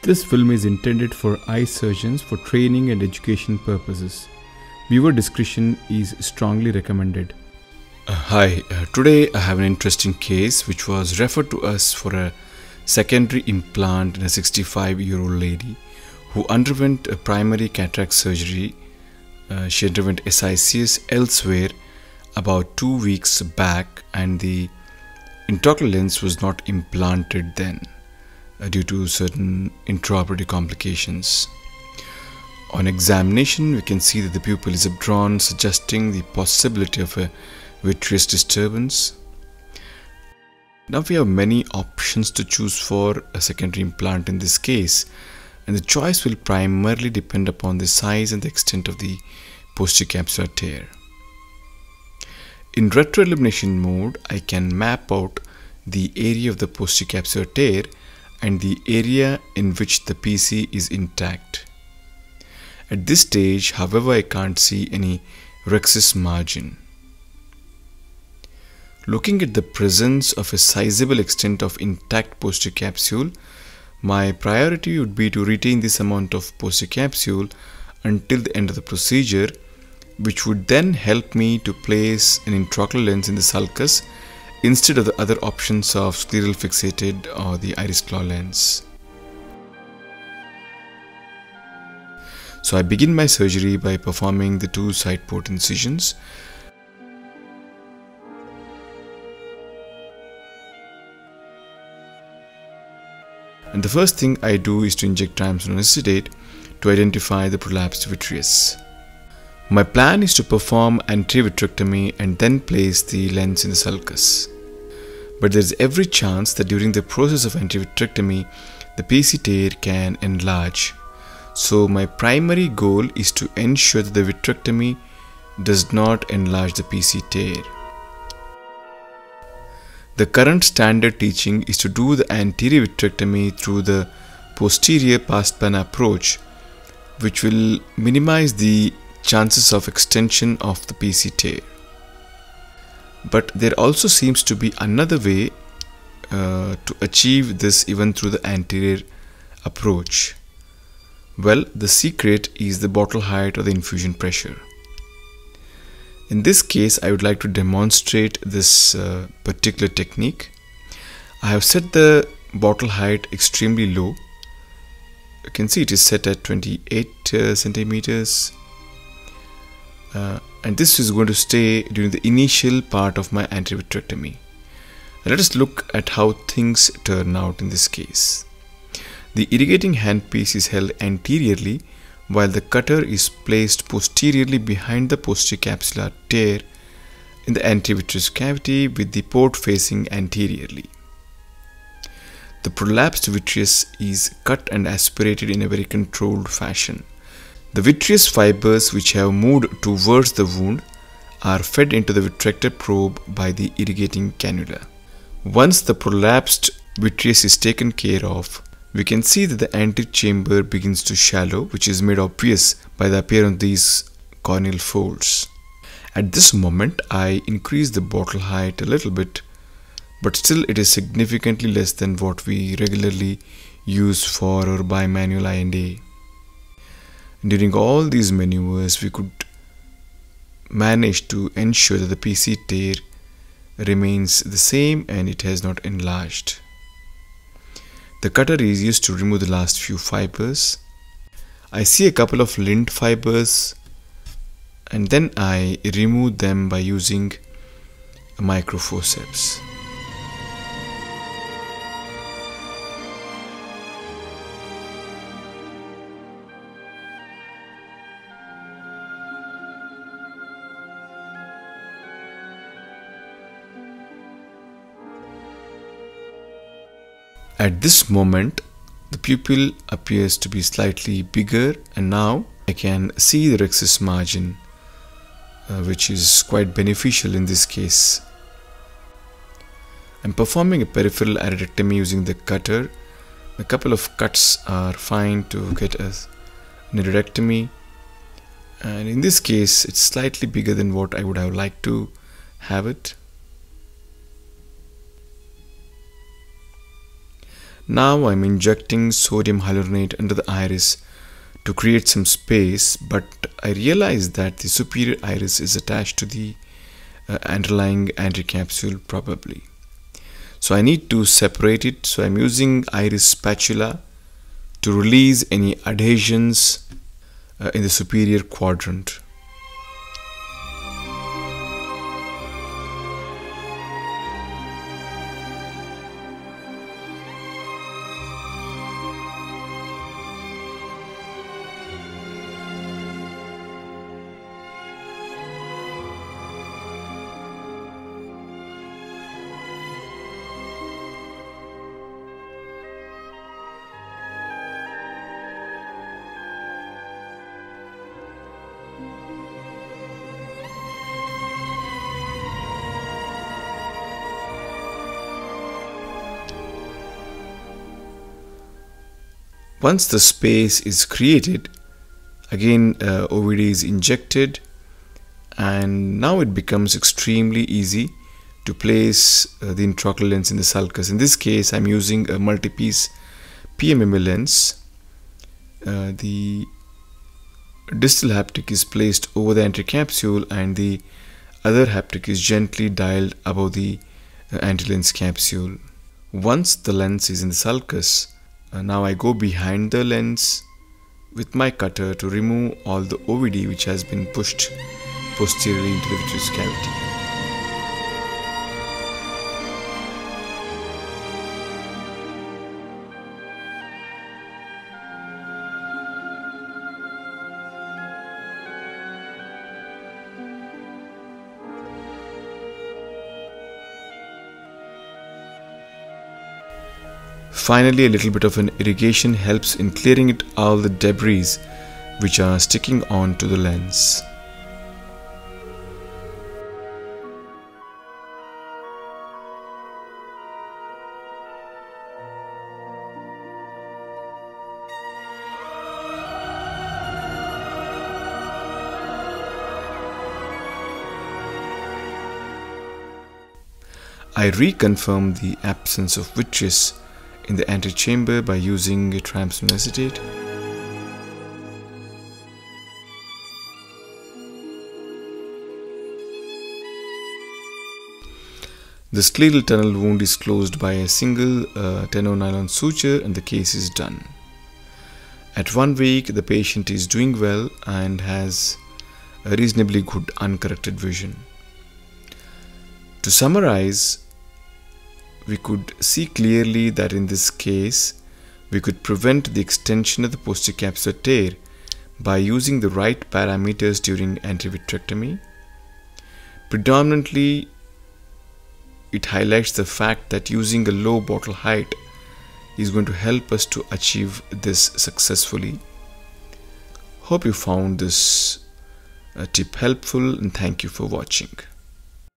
This film is intended for eye surgeons for training and education purposes. Viewer discretion is strongly recommended. Hi, today I have an interesting case which was referred to us for a secondary implant in a 65-year-old lady who underwent a primary cataract surgery. She underwent SICS elsewhere about 2 weeks back, and the intraocular lens was not implanted then due to certain intraoperative complications. On examination, we can see that the pupil is updrawn, suggesting the possibility of a vitreous disturbance. Now we have many options to choose for a secondary implant in this case, and the choice will primarily depend upon the size and the extent of the posterior capsular tear. In retroillumination mode, I can map out the area of the posterior capsular tear and the area in which the PC is intact. At this stage, however, I can't see any rhexis margin. Looking at the presence of a sizable extent of intact posterior capsule, my priority would be to retain this amount of posterior capsule until the end of the procedure, which would then help me to place an intraocular lens in the sulcus instead of the other options of scleral fixated or the iris claw lens. So I begin my surgery by performing the 2 side port incisions. And the first thing I do is to inject triamcinolone acetate to identify the prolapsed vitreous. My plan is to perform anterior vitrectomy and then place the lens in the sulcus. But there is every chance that during the process of anterior vitrectomy, the PC tear can enlarge. So my primary goal is to ensure that the vitrectomy does not enlarge the PC tear. The current standard teaching is to do the anterior vitrectomy through the posterior past-plan approach, which will minimize the chances of extension of the PC tear. But there also seems to be another way to achieve this even through the anterior approach. Well, the secret is the bottle height or the infusion pressure. In this case, I would like to demonstrate this particular technique. I have set the bottle height extremely low. You can see it is set at 28 centimeters. And this is going to stay during the initial part of my anterior vitrectomy. Let us look at how things turn out in this case. The irrigating handpiece is held anteriorly while the cutter is placed posteriorly behind the posterior capsular tear in the anterior vitreous cavity with the port facing anteriorly. The prolapsed vitreous is cut and aspirated in a very controlled fashion. The vitreous fibers which have moved towards the wound are fed into the vitrector probe by the irrigating cannula. Once the prolapsed vitreous is taken care of, we can see that the anterior chamber begins to shallow, which is made obvious by the appearance of these corneal folds. At this moment, I increase the bottle height a little bit, but still it is significantly less than what we regularly use for our bimanual I&A. During all these maneuvers, we could manage to ensure that the PC tear remains the same and it has not enlarged. The cutter is used to remove the last few fibers. I see a couple of lint fibers and then I remove them by using a microforceps. At this moment, the pupil appears to be slightly bigger, and now I can see the rhexis margin, which is quite beneficial in this case. I'm performing a peripheral iridectomy using the cutter. A couple of cuts are fine to get an iridectomy, and in this case it's slightly bigger than what I would have liked to have it. Now I'm injecting sodium hyaluronate under the iris to create some space, but I realize that the superior iris is attached to the underlying anterior capsule probably. So I need to separate it. So I'm using iris spatula to release any adhesions in the superior quadrant. Once the space is created, again OVD is injected, and now it becomes extremely easy to place the intraocular lens in the sulcus. In this case, I'm using a multi-piece PMMA lens. The distal haptic is placed over the anterior capsule and the other haptic is gently dialed above the anterior lens capsule. Once the lens is in the sulcus, now I go behind the lens with my cutter to remove all the OVD which has been pushed posteriorly into the vitreous cavity. Finally, a little bit of an irrigation helps in clearing it all the debris which are sticking onto the lens. I reconfirm the absence of vitreous in the antechamber by using triamcinolone acetate. The scleral tunnel wound is closed by a single 10-0 nylon suture and the case is done. At 1 week, the patient is doing well and has a reasonably good uncorrected vision. To summarize, we could see clearly that in this case, we could prevent the extension of the posterior capsular tear by using the right parameters during anti-vitrectomy. Predominantly, it highlights the fact that using a low bottle height is going to help us to achieve this successfully. Hope you found this tip helpful, and thank you for watching.